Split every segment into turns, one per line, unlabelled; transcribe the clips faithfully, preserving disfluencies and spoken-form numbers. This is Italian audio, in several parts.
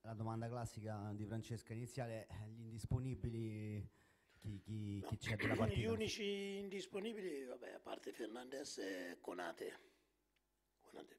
la domanda classica di Francesca iniziale, eh, gli indisponibili, chi, chi- chi
No,
c'è della
gli
partita?
unici indisponibili, vabbè, a parte Fernandez e Konate. Konate.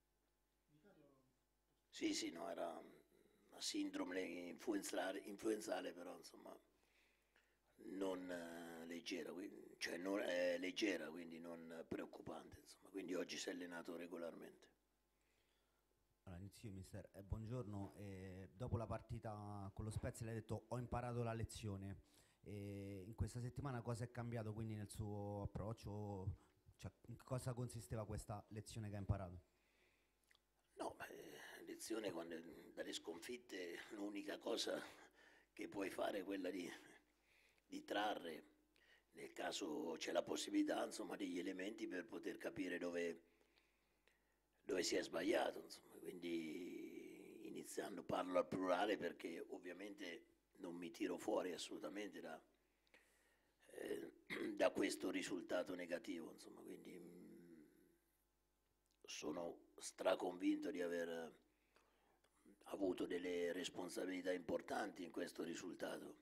Sì, sì, no, era una sindrome influenzale, influenzale però insomma non eh, leggera, quindi- cioè non, è leggera, quindi non preoccupante, insomma. Quindi oggi si è allenato regolarmente.
Allora, inizio io, mister. Eh, buongiorno. Eh, dopo la partita con lo Spezia lei ha detto ho imparato la lezione. E in questa settimana cosa è cambiato quindi nel suo approccio? Cioè, in cosa consisteva questa lezione che ha imparato?
No, ma eh, lezione quando dalle sconfitte l'unica cosa che puoi fare è quella di, di trarre, nel caso c'è la possibilità, insomma, degli elementi per poter capire dove, dove si è sbagliato, insomma. Quindi iniziando, parlo al plurale perché ovviamente non mi tiro fuori assolutamente da, eh, da questo risultato negativo, insomma. Quindi mh, sono straconvinto di aver avuto delle responsabilità importanti in questo risultato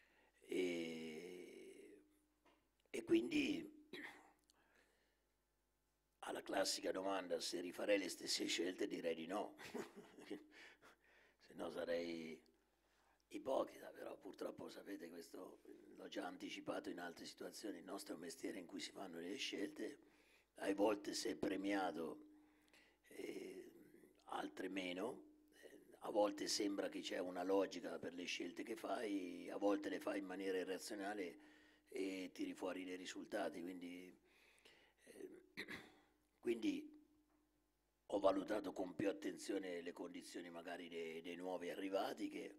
e, e quindi alla classica domanda se rifarei le stesse scelte direi di no, se no sarei ipocrita, però purtroppo sapete questo l'ho già anticipato in altre situazioni, il nostro è un mestiere in cui si fanno delle scelte, a volte si è premiato, eh, altre meno, eh, a volte sembra che c'è una logica per le scelte che fai, a volte le fai in maniera irrazionale e tiri fuori dei risultati, quindi, eh, quindi ho valutato con più attenzione le condizioni magari dei, dei nuovi arrivati che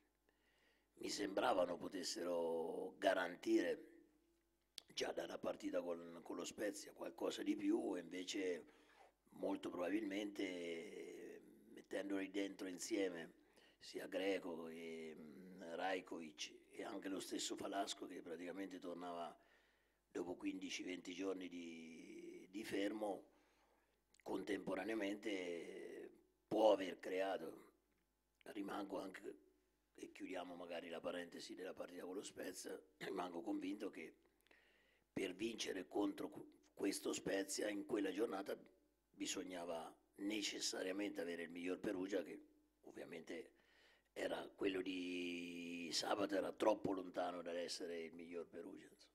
mi sembravano potessero garantire già dalla partita con, con lo Spezia qualcosa di più e invece molto probabilmente eh, mettendoli dentro insieme sia Greco che mh, Rajkovic e anche lo stesso Falasco che praticamente tornava dopo quindici venti giorni di, di fermo, contemporaneamente eh, può aver creato, rimango anche, e chiudiamo magari la parentesi della partita con lo Spezia, rimango convinto che per vincere contro questo Spezia in quella giornata bisognava necessariamente avere il miglior Perugia che ovviamente era quello di sabato era troppo lontano dall'essere il miglior Perugia. Insomma.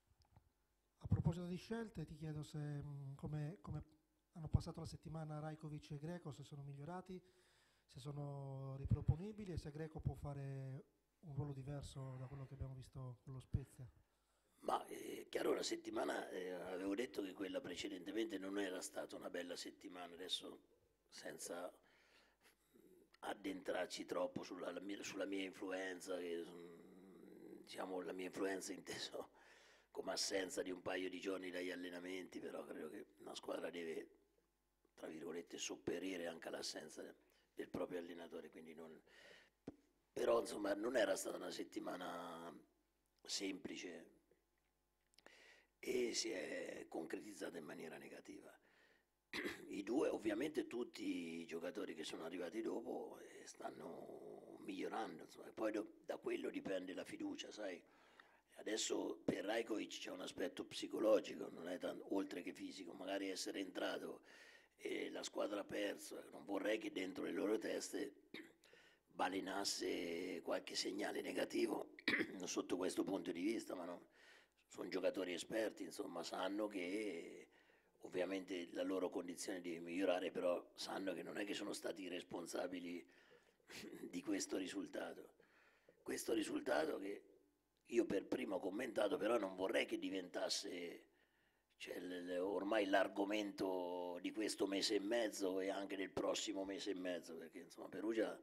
A proposito di scelte, ti chiedo se mh, come, come hanno passato la settimana Rajkovic e Greco, se sono migliorati, se sono riproponibili e se Greco può fare un ruolo diverso da quello che abbiamo visto con lo Spezia.
Ma è chiaro, la settimana, eh, avevo detto che quella precedentemente non era stata una bella settimana, adesso senza addentrarci troppo sulla, la mia, sulla mia influenza, che, mm, diciamo la mia influenza inteso come assenza di un paio di giorni dagli allenamenti, però credo che una squadra deve, tra virgolette, sopperire anche all'assenza de- del proprio allenatore, quindi non... Però insomma non era stata una settimana semplice e si è concretizzata in maniera negativa. I due, ovviamente tutti i giocatori che sono arrivati dopo eh, stanno migliorando, insomma, e poi do- da quello dipende la fiducia, sai. Adesso per Rajkovic c'è un aspetto psicologico, non è tan- oltre che fisico, magari essere entrato e la squadra ha perso, eh, non vorrei che dentro le loro teste balenasse qualche segnale negativo sotto questo punto di vista, ma no, sono giocatori esperti, insomma, sanno che ovviamente la loro condizione deve migliorare, però sanno che non è che sono stati i responsabili di questo risultato. Questo risultato che io per primo ho commentato, però non vorrei che diventasse cioè, l- ormai l'argomento di questo mese e mezzo e anche del prossimo mese e mezzo, perché insomma Perugia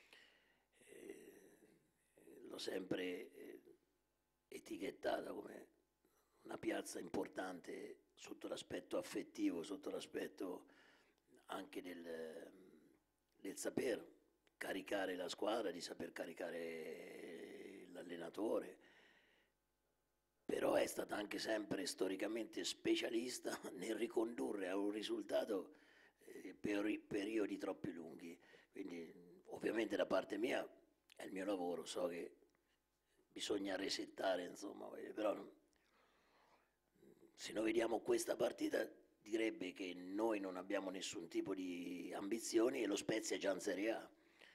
eh, l'ho sempre eh, etichettata come una piazza importante sotto l'aspetto affettivo, sotto l'aspetto anche del, del saper caricare la squadra, di saper caricare l'allenatore, però è stata anche sempre storicamente specialista nel ricondurre a un risultato eh, per periodi troppo lunghi. Quindi ovviamente da parte mia è il mio lavoro, so che bisogna resettare, insomma, però se noi vediamo questa partita direbbe che noi non abbiamo nessun tipo di ambizioni e lo Spezia è già in Serie A.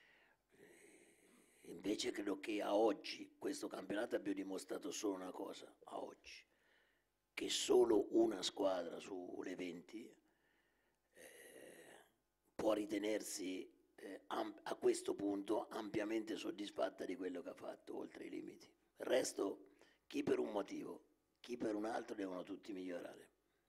Invece credo che a oggi questo campionato abbia dimostrato solo una cosa, a oggi, che solo una squadra sulle venti eh, può ritenersi eh, am- a questo punto ampiamente soddisfatta di quello che ha fatto oltre i limiti. Il resto, chi per un motivo, chi per un altro, devono tutti migliorare.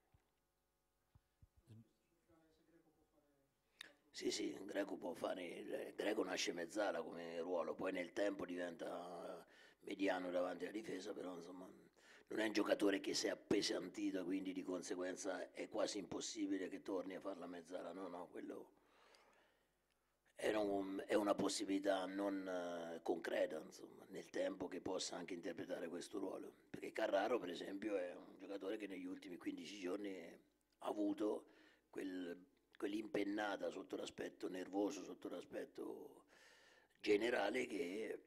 Sì, sì, il Greco può fare, il Greco nasce mezzala come ruolo, poi nel tempo diventa mediano davanti alla difesa, però insomma non è un giocatore che si è appesantito, quindi di conseguenza è quasi impossibile che torni a fare la mezzala, no, no, quello è, un- è una possibilità non eh, concreta, insomma, nel tempo che possa anche interpretare questo ruolo, perché Carraro per esempio è un giocatore che negli ultimi quindici giorni ha avuto quel quell'impennata sotto l'aspetto nervoso, sotto l'aspetto generale che,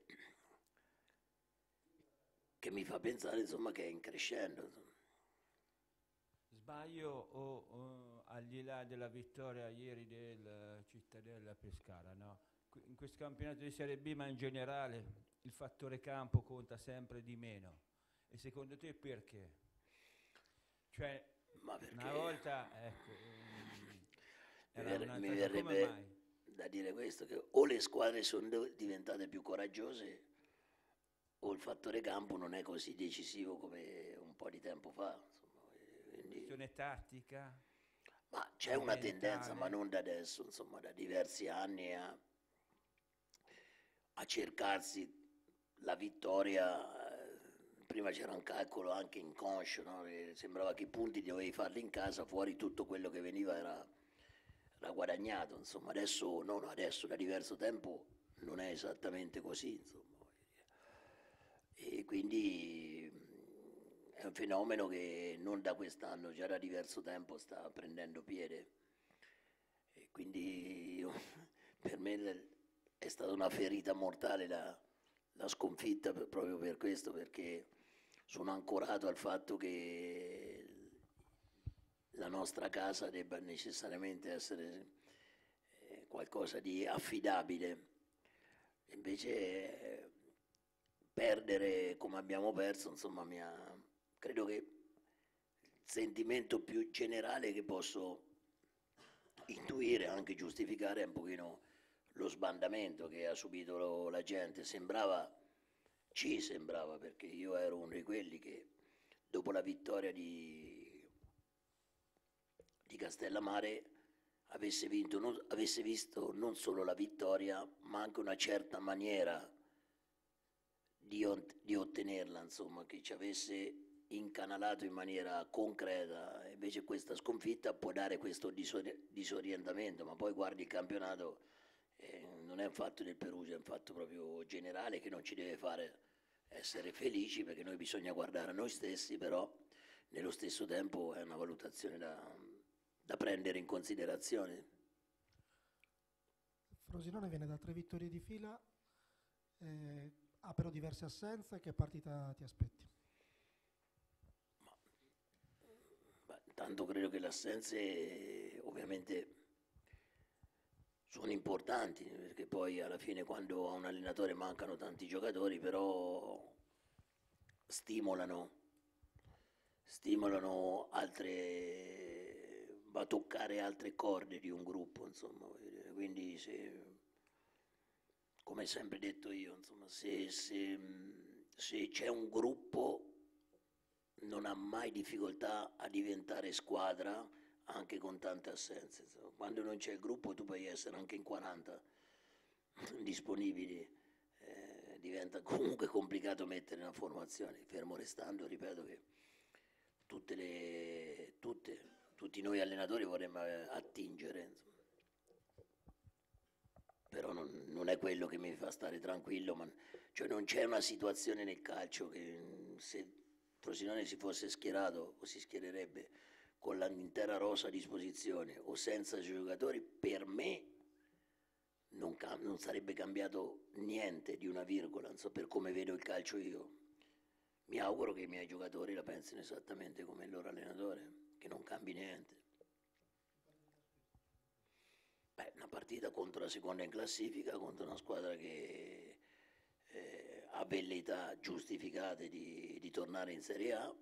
che mi fa pensare insomma che è in crescendo. Insomma.
Sbaglio o, o al di là della vittoria ieri del Cittadella Pescara, no? Qui- In questo campionato di Serie B, ma in generale, il fattore campo conta sempre di meno. E secondo te perché? Cioè,
Ma perché
una volta, ecco, ehm,
mi,
era
ver- mi
un'altra cosa. Come
verrebbe
mai?
da dire questo, che o le squadre sono diventate più coraggiose o il fattore campo non è così decisivo come un po' di tempo fa. Insomma, e quindi
Questione tattica,
ma c'è una tendenza, ma
mentale?
non da adesso, insomma, da diversi anni a, a cercarsi la vittoria. eh, Prima c'era un calcolo anche inconscio, no? Che sembrava che i punti dovevi farli in casa, fuori tutto quello che veniva era, era guadagnato. Insomma, adesso, no, no, adesso da diverso tempo non è esattamente così, insomma. E quindi mh, è un fenomeno che non da quest'anno, già da diverso tempo sta prendendo piede. E quindi io- per me l- è stata una ferita mortale la, la sconfitta per- proprio per questo, perché sono ancorato al fatto che la nostra casa debba necessariamente essere eh, qualcosa di affidabile. Invece eh, perdere come abbiamo perso, insomma, mi ha- credo che il sentimento più generale che posso intuire, anche giustificare, è un pochino lo sbandamento che ha subito lo- la gente. Sembrava, ci sembrava, perché io ero uno di quelli che dopo la vittoria di, di Castellammare avesse, vinto, non- avesse visto non solo la vittoria, ma anche una certa maniera di, ot- di ottenerla, insomma, che ci avesse incanalato in maniera concreta. Invece questa sconfitta può dare questo disori- disorientamento, ma poi guardi il campionato, eh, non è un fatto del Perugia, è un fatto proprio generale che non ci deve fare essere felici, perché noi bisogna guardare a noi stessi, però nello stesso tempo è una valutazione da, da prendere in considerazione.
Frosinone viene da tre vittorie di fila, eh, ha però diverse assenze. Che partita ti aspetti?
Ma intanto credo che le assenze eh, ovviamente sono importanti, perché poi alla fine quando a un allenatore mancano tanti giocatori, però stimolano, stimolano altre, va a toccare altre corde di un gruppo, insomma, voglio dire. Quindi se, come sempre detto io, insomma, se, se, mh, se c'è un gruppo non ha mai difficoltà a diventare squadra anche con tante assenze. Insomma. Quando non c'è il gruppo tu puoi essere anche in quaranta disponibili, eh, diventa comunque complicato mettere una formazione, fermo restando, ripeto che tutte le, tutte, tutti noi allenatori vorremmo eh, attingere, insomma. Però non, non è quello che mi fa stare tranquillo, ma cioè non c'è una situazione nel calcio che mh, se Frosinone si fosse schierato o si schiererebbe con l'intera rosa a disposizione o senza giocatori, per me non, cam- non sarebbe cambiato niente di una virgola, non so, per come vedo il calcio io. Mi auguro che i miei giocatori la pensino esattamente come il loro allenatore, che non cambi niente. Beh, una partita contro la seconda in classifica, contro una squadra che eh, ha velleità giustificate di, di tornare in Serie A,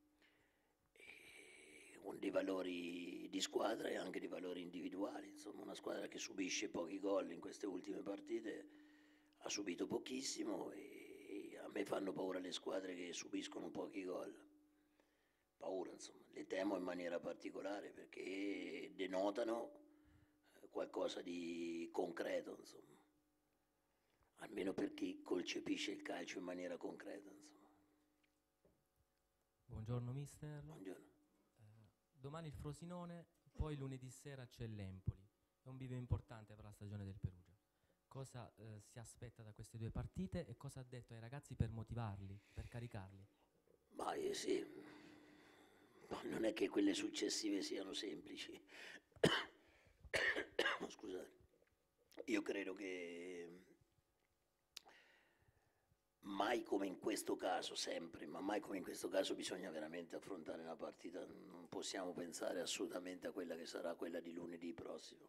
e con dei valori di squadra e anche dei valori individuali. Insomma, una squadra che subisce pochi gol in queste ultime partite ha subito pochissimo, e a me fanno paura le squadre che subiscono pochi gol. Paura, insomma, le temo in maniera particolare perché denotano qualcosa di concreto, insomma, almeno per chi concepisce il calcio in maniera concreta, insomma.
Buongiorno mister.
Buongiorno.
Eh, domani il Frosinone, poi lunedì sera c'è l'Empoli. È un bivio importante per la stagione del Perugia. Cosa eh, si aspetta da queste due partite e cosa ha detto ai ragazzi per motivarli, per caricarli?
Ma eh, sì, ma non è che quelle successive siano semplici. Scusate, io credo che mai come in questo caso, sempre, ma mai come in questo caso bisogna veramente affrontare una partita, non possiamo pensare assolutamente a quella che sarà quella di lunedì prossimo.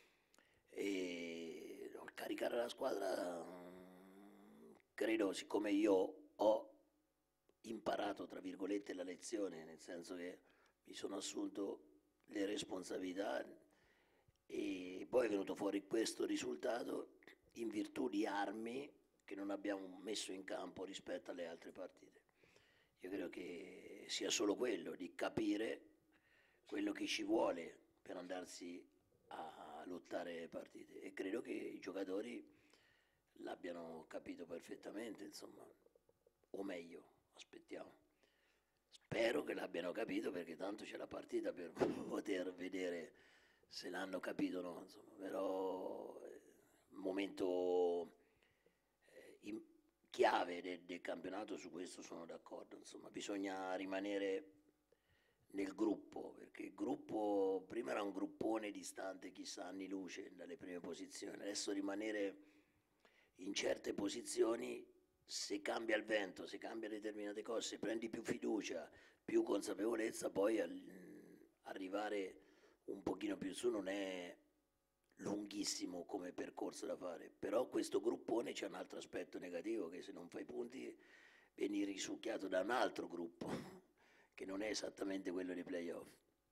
E no, caricare la squadra, mm, credo, siccome io ho imparato, tra virgolette, la lezione, nel senso che mi sono assunto le responsabilità e poi è venuto fuori questo risultato in virtù di armi che non abbiamo messo in campo rispetto alle altre partite. Io credo che sia solo quello, di capire quello che ci vuole per andarsi a lottare le partite, e credo che i giocatori l'abbiano capito perfettamente, insomma, o meglio, aspettiamo. Spero che l'abbiano capito, perché tanto c'è la partita per poter vedere se l'hanno capito o no, insomma. Però eh, momento eh, in- chiave de- del campionato, su questo sono d'accordo, insomma, bisogna rimanere nel gruppo, perché il gruppo prima era un gruppone distante chissà anni luce dalle prime posizioni, adesso rimanere in certe posizioni, se cambia il vento, se cambia determinate cose, se prendi più fiducia, più consapevolezza, poi al- arrivare un pochino più in su non è lunghissimo come percorso da fare, però questo gruppone c'è un altro aspetto negativo, che se non fai punti vieni risucchiato da un altro gruppo che non è esattamente quello dei playoff.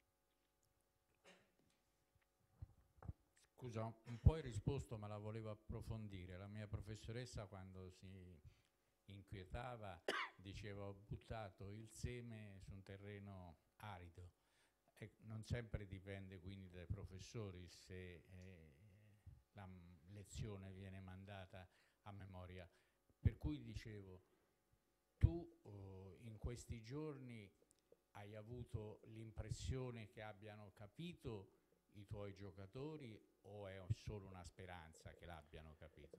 Scusa, un po' hai risposto, ma la volevo approfondire. La mia professoressa, quando si inquietava, diceva: ho buttato il seme su un terreno arido. E non sempre dipende quindi dai professori se eh, la m- lezione viene mandata a memoria. Per cui dicevo, tu oh, in questi giorni hai avuto l'impressione che abbiano capito i tuoi giocatori, o è solo una speranza che l'abbiano capito?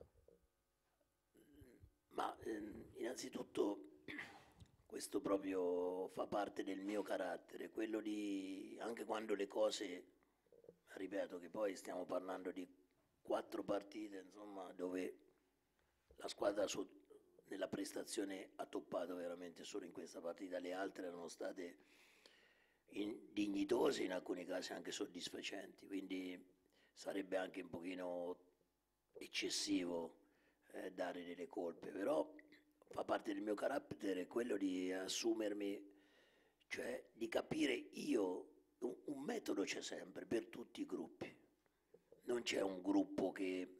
Ma ehm, innanzitutto questo proprio fa parte del mio carattere, quello di, anche quando le cose, ripeto che poi stiamo parlando di quattro partite, insomma, dove la squadra so- nella prestazione ha toppato veramente solo in questa partita, le altre erano state in- dignitose, in alcuni casi anche soddisfacenti, quindi sarebbe anche un pochino eccessivo eh, dare delle colpe, però fa parte del mio carattere quello di assumermi, cioè di capire io, un, un metodo c'è sempre per tutti i gruppi, non c'è un gruppo che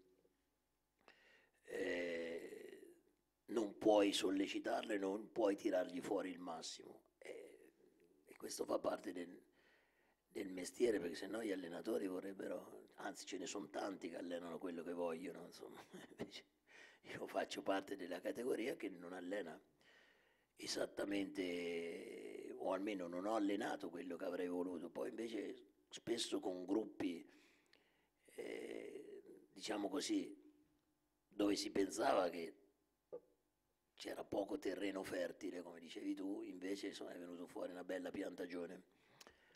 eh, non puoi sollecitarlo e non puoi tirargli fuori il massimo, e, e questo fa parte del, del mestiere, perché sennò gli allenatori vorrebbero, anzi ce ne sono tanti che allenano quello che vogliono, insomma. Invece io faccio parte della categoria che non allena esattamente, o almeno non ho allenato quello che avrei voluto, poi invece spesso con gruppi, eh, diciamo così, dove si pensava che c'era poco terreno fertile, come dicevi tu, invece insomma, è venuto fuori una bella piantagione.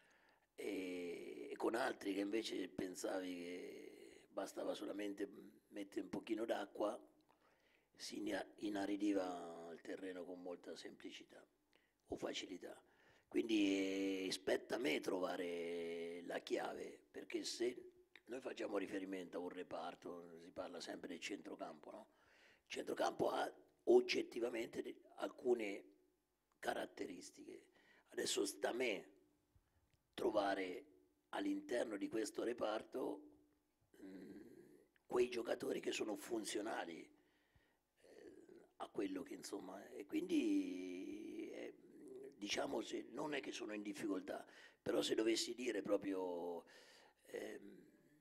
E, e con altri che invece pensavi che bastava solamente mette un pochino d'acqua, si ina- inaridiva il terreno con molta semplicità o facilità. Quindi eh, spetta a me trovare la chiave, perché se noi facciamo riferimento a un reparto, si parla sempre del centrocampo, no? Il centrocampo ha oggettivamente de- alcune caratteristiche. Adesso sta a me trovare all'interno di questo reparto mh, quei giocatori che sono funzionali eh, a quello che insomma, e quindi eh, diciamo, se non è che sono in difficoltà, però se dovessi dire proprio ehm,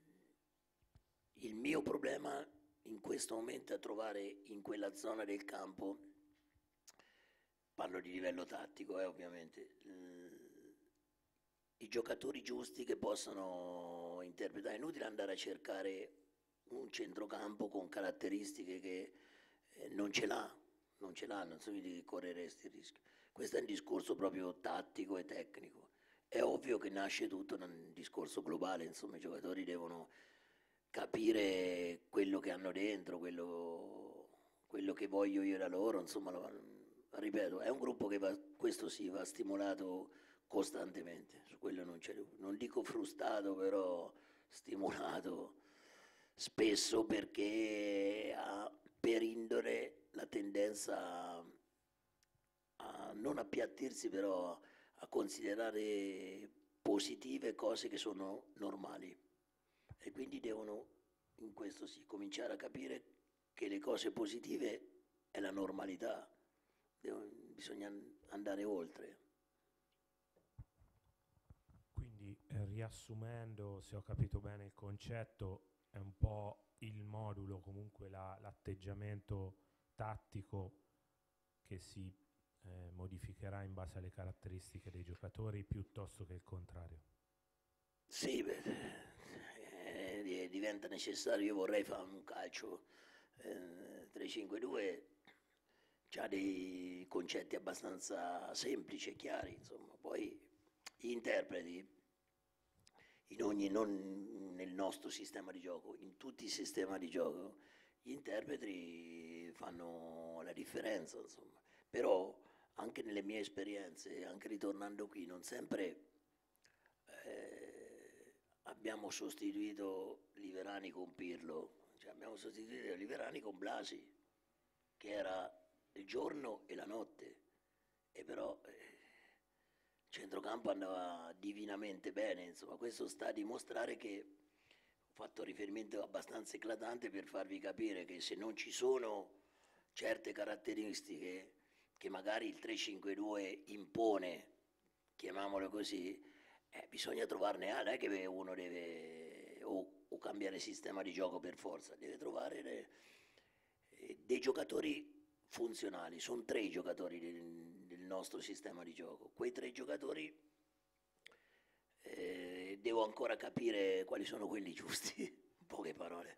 il mio problema in questo momento è trovare in quella zona del campo, parlo di livello tattico eh, ovviamente, eh, i giocatori giusti che possano interpretare. È inutile andare a cercare un centrocampo con caratteristiche che eh, non ce l'ha, non ce l'ha, non so di correresti il rischio. Questo è un discorso proprio tattico e tecnico. È ovvio che nasce tutto da un discorso globale, insomma i giocatori devono capire quello che hanno dentro, quello, quello che voglio io da loro, insomma, lo- ripeto, è un gruppo che va, questo sì, va stimolato costantemente, su quello non c'è, non dico frustrato, però stimolato spesso perché ha per indole la tendenza a, a non appiattirsi, però a considerare positive cose che sono normali e quindi devono, in questo sì, cominciare a capire che le cose positive è la normalità, Devo- bisogna andare oltre.
Quindi, eh, riassumendo, se ho capito bene il concetto, è un po' il modulo, comunque la- l'atteggiamento tattico che si eh, modificherà in base alle caratteristiche dei giocatori piuttosto che il contrario.
Sì, beh, eh, di- diventa necessario, io vorrei fare un calcio eh, tre cinque due, ha dei concetti abbastanza semplici e chiari, insomma, poi gli interpreti in ogni, non nel nostro sistema di gioco, in tutti i sistemi di gioco, gli interpreti fanno la differenza, insomma. Però anche nelle mie esperienze, anche ritornando qui, non sempre eh, abbiamo sostituito Liverani con Pirlo, cioè abbiamo sostituito Liverani con Blasi, che era il giorno e la notte, e però eh, il centrocampo andava divinamente bene, insomma, questo sta a dimostrare che ho fatto riferimento abbastanza eclatante per farvi capire che se non ci sono certe caratteristiche che magari il tre cinque due impone, chiamiamolo così, eh, bisogna trovarne altre, non è che uno deve o, o cambiare sistema di gioco per forza, deve trovare le- eh, dei giocatori funzionali. Sono tre i giocatori del, del nostro sistema di gioco. Quei tre giocatori eh, devo ancora capire quali sono quelli giusti, in poche parole.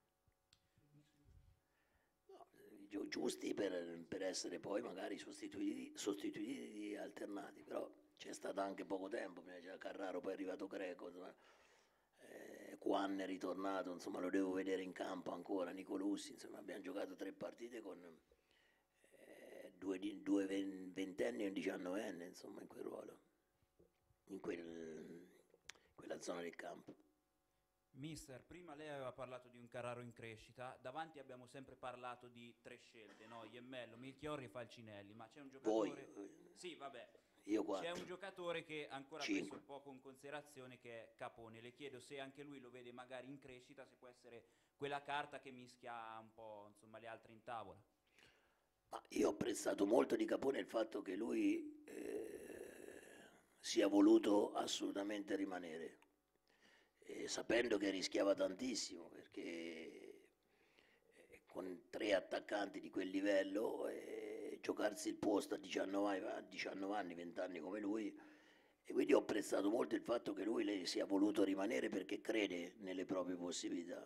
No, gi- giusti per, per essere poi magari sostituiti, sostituiti alternati, però c'è stato anche poco tempo, prima c'era Carraro, poi è arrivato Greco, insomma, eh, Juan è ritornato, insomma lo devo vedere in campo ancora, Nicolussi, insomma abbiamo giocato tre partite con eh, due, di- due ven- ventenni e un diciannovenne, insomma in quel ruolo, in quel- quella zona del campo.
Mister, prima lei aveva parlato di un Carraro in crescita, davanti abbiamo sempre parlato di tre scelte, no? Iemmello, Milchiorri e Falcinelli, ma c'è un
Voi,
giocatore...
eh,
Sì, vabbè,
io
c'è
quattro.
un giocatore che ancora
Cinque.
preso poco in considerazione, che è Capone. Le chiedo se anche lui lo vede magari in crescita, se può essere quella carta che mischia un po', insomma, le altre in tavola.
Ma io ho apprezzato molto di Capone il fatto che lui eh, sia voluto assolutamente rimanere, eh, sapendo che rischiava tantissimo, perché eh, con tre attaccanti di quel livello, eh, giocarsi il posto a diciannove, anni- a diciannove anni, venti anni come lui, e quindi ho apprezzato molto il fatto che lui le- sia voluto rimanere perché crede nelle proprie possibilità.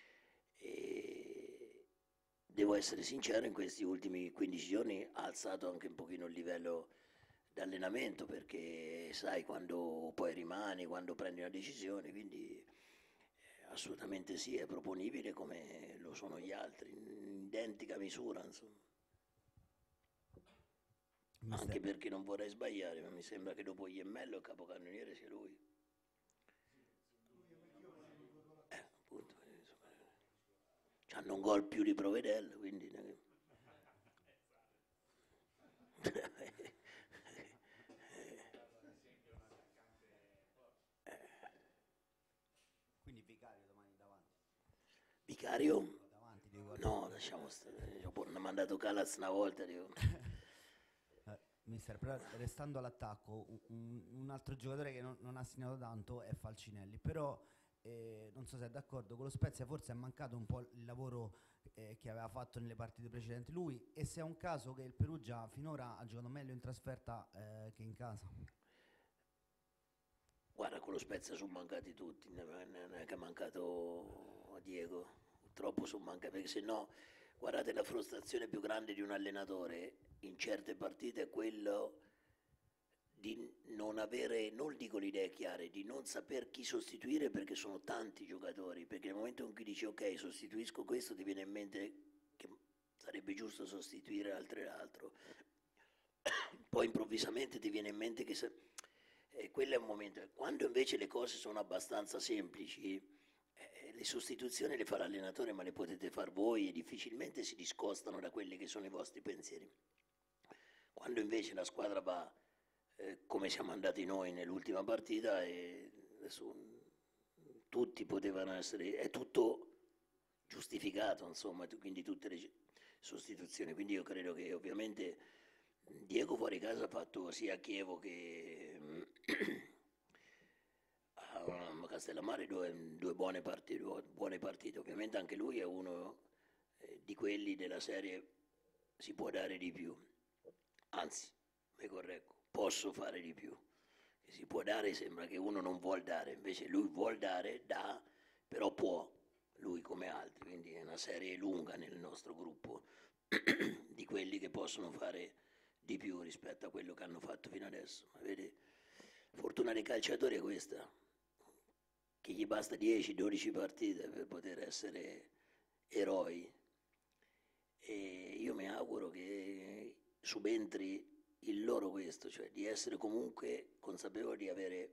E devo essere sincero, in questi ultimi quindici giorni ha alzato anche un pochino il livello d'allenamento, perché sai quando poi rimani, quando prendi una decisione, quindi eh, assolutamente sì, è proponibile come lo sono gli altri, in identica misura, insomma.
Mister-
Anche perché non vorrei sbagliare, ma mi sembra che dopo Iemmello il capocannoniere sia lui. Eh, appunto, insomma, c'hanno un gol più di Provedel, quindi...
Quindi Vicario domani davanti.
Vicario?
Davanti, dico,
No, lasciamo stare. Ci hanno mandato Calaz una volta, dico.
Eh, mister, però restando all'attacco, un- un, un altro giocatore che non, non ha segnato tanto è Falcinelli, però eh, non so se è d'accordo, con lo Spezia forse è mancato un po' il lavoro eh, che aveva fatto nelle partite precedenti lui, e se è un caso che il Perugia finora ha giocato meglio in trasferta eh, che in casa.
Guarda, con lo Spezia sono mancati tutti, non è non è che è mancato Diego, purtroppo sono mancati, perché se no, guardate, la frustrazione più grande di un allenatore in certe partite è quello di non avere, non dico le idee chiare, di non saper chi sostituire perché sono tanti giocatori, perché nel momento in cui dici ok, sostituisco questo, ti viene in mente che sarebbe giusto sostituire altro e altro, poi improvvisamente ti viene in mente che se, eh, quello è un momento, quando invece le cose sono abbastanza semplici, eh, le sostituzioni le fa l'allenatore ma le potete far voi e difficilmente si discostano da quelli che sono i vostri pensieri. Quando invece la squadra va eh, come siamo andati noi nell'ultima partita, e adesso, mh, tutti potevano essere, è tutto giustificato, insomma, tu- quindi tutte le sostituzioni. Quindi io credo che ovviamente Diego fuori casa ha fatto sia a Chievo che a Castellammare due, due buone partite, due buone partite. Ovviamente anche lui è uno eh, di quelli della serie si può dare di più, anzi, mi correggo, posso fare di più. Che si può dare sembra che uno non vuol dare, invece lui vuol dare, dà, però può, lui come altri, quindi è una serie lunga nel nostro gruppo di quelli che possono fare di più rispetto a quello che hanno fatto fino adesso. Ma vedi, fortuna dei calciatori è questa, che gli basta dieci dodici partite per poter essere eroi, e io mi auguro che subentri il loro questo, cioè di essere comunque consapevoli di avere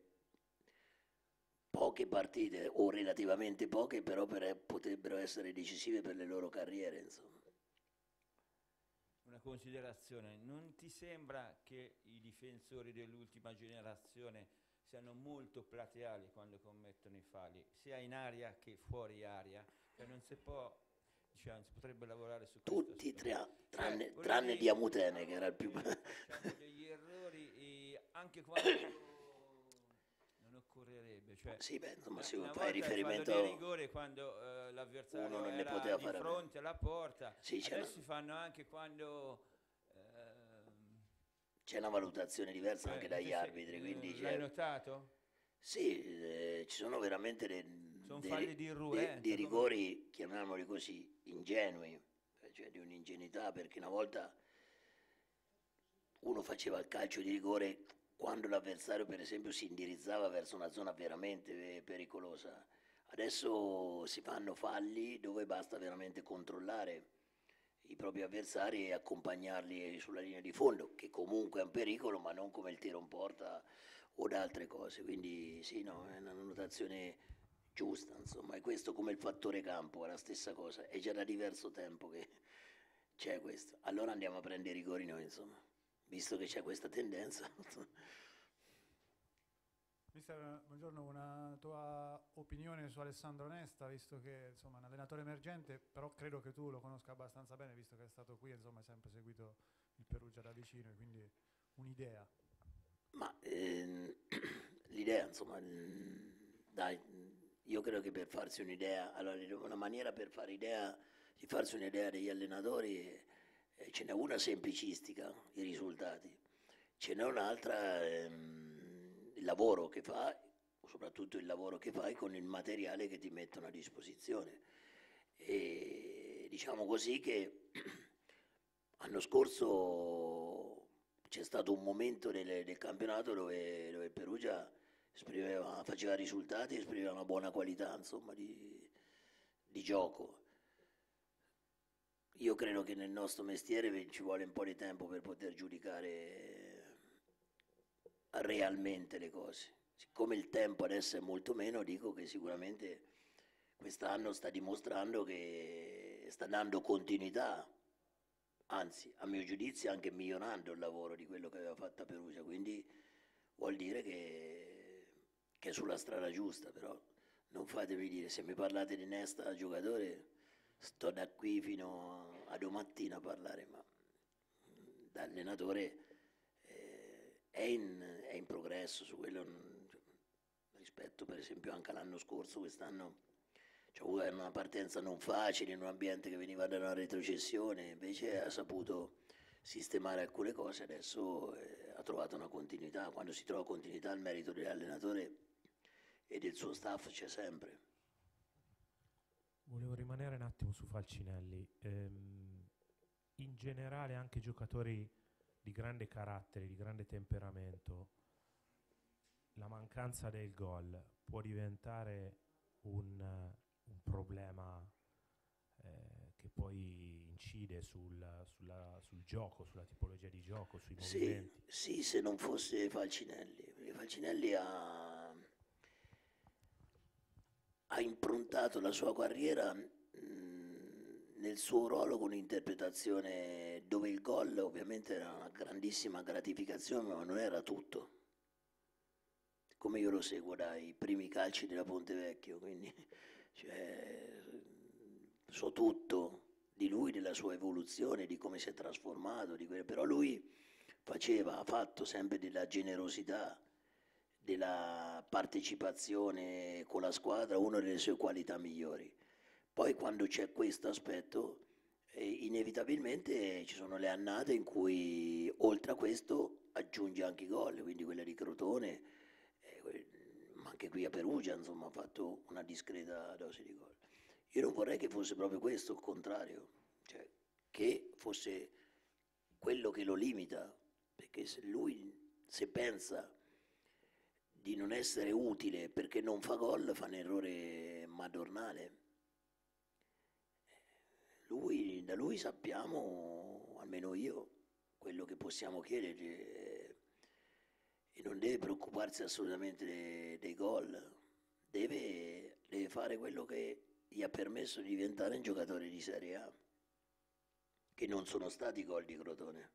poche partite o relativamente poche, però per, potrebbero essere decisive per le loro carriere, insomma.
Una considerazione, non ti sembra che i difensori dell'ultima generazione siano molto plateali quando commettono i falli, sia in aria che fuori aria? Cioè non si può, diciamo, si potrebbe lavorare su questo
Tutti,
aspetto.
tra, tranne,
Cioè,
tranne
volevo
Diamutene che era il più...
facciamo degli errori e anche quando non occorrerebbe, cioè
Sì, beh, insomma,
una,
si
una
fai
volta fanno
riferimento...
dei rigori quando eh,
Uno
l'avversario
non ne
era
poteva
di
fare a meno.
fronte alla porta,
Sì, c'è
adesso
una-
si fanno anche quando ehm,
C'è una valutazione diversa
cioè,
anche
non
dagli
ti se-
arbitri,
eh,
quindi
l'hai
c'è...
notato?
Sì, eh, ci sono veramente dei,
Sono
dei-
falli di
dei-
irruenza,
dei
come-
rigori, chiamiamoli così, ingenui, cioè di un'ingenuità, perché una volta uno faceva il calcio di rigore quando l'avversario, per esempio, si indirizzava verso una zona veramente pericolosa. Adesso si fanno falli dove basta veramente controllare i propri avversari e accompagnarli sulla linea di fondo, che comunque è un pericolo, ma non come il tiro in porta o da altre cose. Quindi sì, no, è una notazione giusta, insomma, è questo come il fattore campo, è la stessa cosa, è già da diverso tempo che c'è questo. Allora andiamo a prendere i rigori noi, insomma, visto che c'è questa tendenza.
Mister, buongiorno, una tua opinione su Alessandro Nesta, visto che insomma, è un allenatore emergente, però credo che tu lo conosca abbastanza bene, visto che è stato qui, insomma, hai sempre seguito il Perugia da vicino, quindi un'idea.
Ma ehm, l'idea, insomma, mm, dai, io credo che per farsi un'idea, allora una maniera per fare idea, di farsi un'idea degli allenatori, eh, ce n'è una semplicistica, i risultati, ce n'è un'altra, ehm, il lavoro che fai, soprattutto il lavoro che fai con il materiale che ti mettono a disposizione. E diciamo così che l'anno scorso c'è stato un momento del, del campionato dove, dove il Perugia esprimeva, faceva risultati, esprimeva una buona qualità, insomma, di, di gioco. Io credo che nel nostro mestiere ci vuole un po' di tempo per poter giudicare realmente le cose. Siccome il tempo adesso è molto meno, dico che sicuramente quest'anno sta dimostrando che sta dando continuità, anzi, a mio giudizio, anche migliorando il lavoro di quello che aveva fatto a Perugia, quindi vuol dire che, che è sulla strada giusta. Però non fatemi dire, se mi parlate di Nesta da giocatore, sto da qui fino a domattina a parlare, ma da allenatore eh, è, in, è in progresso su quello, rispetto per esempio anche all'anno scorso. Quest'anno c'è avuto una partenza non facile in un ambiente che veniva da una retrocessione, invece ha saputo sistemare alcune cose, adesso eh, ha trovato una continuità. Quando si trova continuità, il merito dell'allenatore e del suo staff c'è sempre.
Volevo rimanere un attimo su Falcinelli. Ehm, in generale anche giocatori di grande carattere, di grande temperamento, la mancanza del gol può diventare un, un problema eh, che poi incide sul, sulla, sul gioco, sulla tipologia di gioco, sui
Sì,
movimenti.
sì, se non fosse Falcinelli, perché Falcinelli ha, ha improntato la sua carriera mh, nel suo ruolo con un'interpretazione dove il gol ovviamente era una grandissima gratificazione, ma non era tutto. Come io lo seguo dai primi calci della Ponte Vecchio, quindi cioè, so tutto di lui, della sua evoluzione, di come si è trasformato, di que- però lui faceva, ha fatto sempre della generosità, della partecipazione con la squadra una delle sue qualità migliori. Poi quando c'è questo aspetto, eh, inevitabilmente ci sono le annate in cui oltre a questo aggiunge anche i gol, quindi quella di Crotone, eh, ma anche qui a Perugia, insomma, ha fatto una discreta dose di gol. Io non vorrei che fosse proprio questo, il contrario, cioè che fosse quello che lo limita, perché se lui, se pensa di non essere utile perché non fa gol, fa un errore madornale. Lui, da lui sappiamo, almeno io, quello che possiamo chiedergli, eh, e non deve preoccuparsi assolutamente dei, dei gol, deve, deve fare quello che gli ha permesso di diventare un giocatore di Serie A, che non sono stati i gol di Crotone.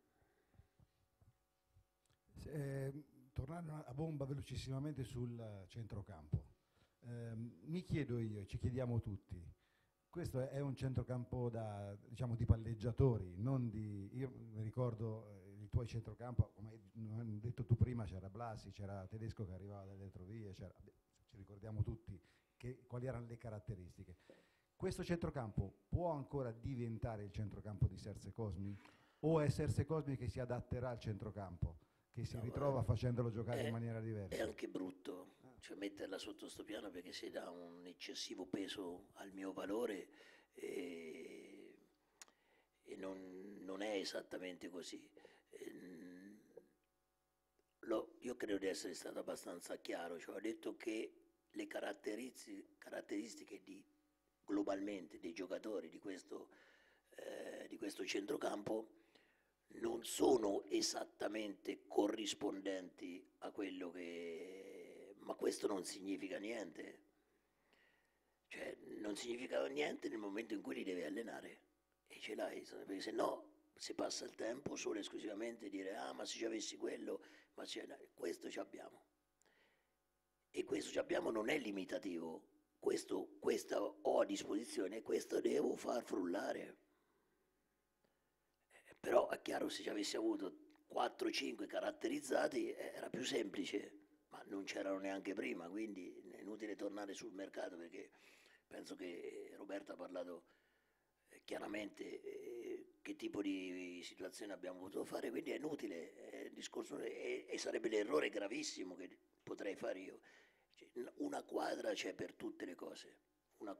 Eh, tornando a bomba velocissimamente sul centrocampo, eh, mi chiedo io, ci chiediamo tutti, questo è un centrocampo da, diciamo, di palleggiatori, non di, io mi ricordo eh, i tuoi centrocampo, come hai detto tu prima, c'era Blasi, c'era Tedesco che arrivava dalle retrovie, c'era, ci ricordiamo tutti che, quali erano le caratteristiche. Questo centrocampo può ancora diventare il centrocampo di Serse Cosmi? O è Serse Cosmi che si adatterà al centrocampo, che si
No,
ritrova
eh,
facendolo giocare
è,
in maniera diversa?
È anche brutto, cioè metterla sotto sto piano, perché si dà un eccessivo peso al mio valore e, e non, non è esattamente così. Ehm, lo- io credo di essere stato abbastanza chiaro, cioè ho detto che le caratteristiche, caratteristiche di, globalmente dei giocatori di questo, eh, di questo centrocampo non sono esattamente corrispondenti a quello che... ma questo non significa niente. Cioè, non significa niente nel momento in cui li devi allenare e ce l'hai, perché se no si passa il tempo solo e esclusivamente a dire ah ma se ci avessi quello, ma c'è... questo ci abbiamo. E questo ci abbiamo non è limitativo, questo, questo ho a disposizione e questo devo far frullare. Però è chiaro, se ci avessi avuto quattro cinque caratterizzati eh, era più semplice, ma non c'erano neanche prima, quindi è inutile tornare sul mercato, perché penso che Roberto ha parlato eh, chiaramente eh, che tipo di situazione abbiamo potuto fare, quindi è inutile, eh, il discorso, e, e sarebbe l'errore gravissimo che potrei fare io. Cioè, una quadra c'è per tutte le cose. Una...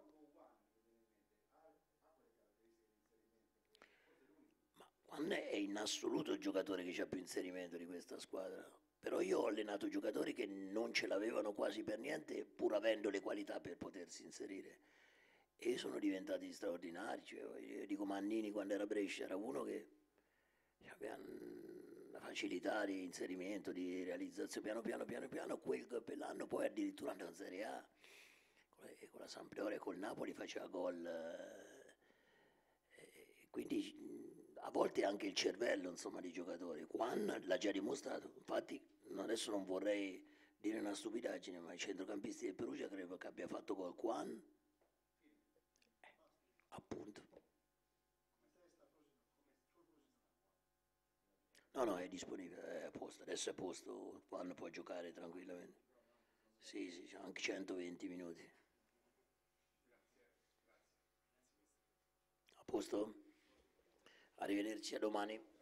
Juan è in assoluto il giocatore che ha più inserimento di questa squadra, Però io ho allenato giocatori che non ce l'avevano quasi per niente, pur avendo le qualità per potersi inserire. E sono diventati straordinari. Cioè, io dico Mannini quando era a Brescia era uno che aveva una facilità di inserimento, di realizzazione, piano piano piano piano, quel, quell'anno poi addirittura andò in Serie A. Con la Sampdoria e col Napoli faceva gol. Eh, quindi a volte anche il cervello, insomma, di giocatori. Juan l'ha già dimostrato. Infatti adesso non vorrei dire una stupidaggine, ma i centrocampisti del Perugia credo che abbia fatto gol Juan. Eh, appunto. No, no, è disponibile, è a posto, adesso è a posto, Juan può giocare tranquillamente. Sì, sì, c'ha anche centoventi minuti. A posto? Arrivederci, a domani.